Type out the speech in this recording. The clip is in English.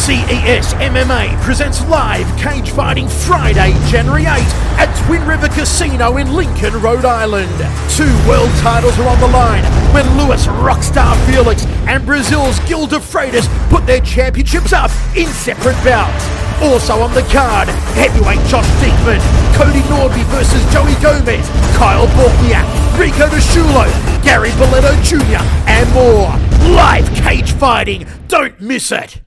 CES MMA presents live cage fighting Friday, January 8th at Twin River Casino in Lincoln, Rhode Island. 2 world titles are on the line when Louis Rockstar Felix and Brazil's Gil de Freitas put their championships up in separate bouts. Also on the card, heavyweight Josh Diekman, Cody Nordby versus Joey Gomez, Kyle Borkiak, Rico DeShulo, Gary Boletto Jr. and more. Live cage fighting, don't miss it!